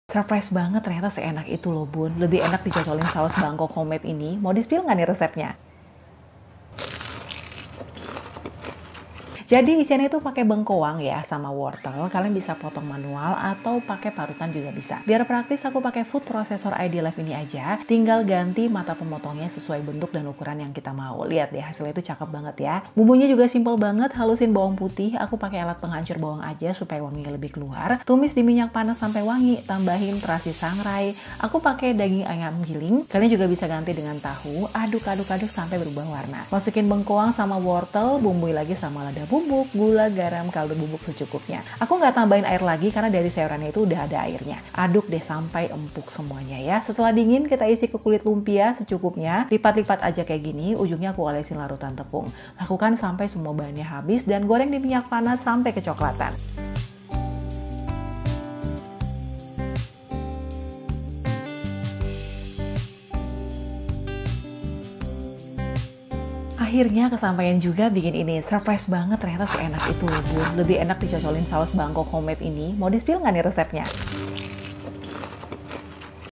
Surprise banget ternyata seenak itu loh bun. Lebih enak dicocolin saus Bangkok homemade ini. Mau di-spill nggak nih resepnya? Jadi isiannya itu pakai bengkoang ya sama wortel. Kalian bisa potong manual atau pakai parutan juga bisa. Biar praktis aku pakai food processor ID Life ini aja. Tinggal ganti mata pemotongnya sesuai bentuk dan ukuran yang kita mau. Lihat deh hasilnya itu cakep banget ya. Bumbunya juga simple banget. Halusin bawang putih. Aku pakai alat penghancur bawang aja supaya wanginya lebih keluar. Tumis di minyak panas sampai wangi. Tambahin terasi sangrai. Aku pakai daging ayam giling. Kalian juga bisa ganti dengan tahu. Aduk-aduk-aduk sampai berubah warna. Masukin bengkoang sama wortel. Bumbui lagi sama lada bubuk, gula, garam, kaldu bubuk secukupnya. Aku nggak tambahin air lagi karena dari sayurannya itu udah ada airnya. Aduk deh sampai empuk semuanya ya. Setelah dingin kita isi ke kulit lumpia secukupnya. Lipat-lipat aja kayak gini, ujungnya aku olesin larutan tepung. Lakukan sampai semua bahannya habis dan goreng di minyak panas sampai kecoklatan. Akhirnya kesampaian juga bikin ini. Surprise banget ternyata seenak itu loh bun. Lebih enak dicocolin saus Bangkok homemade ini. Mau di-spill nggak nih resepnya?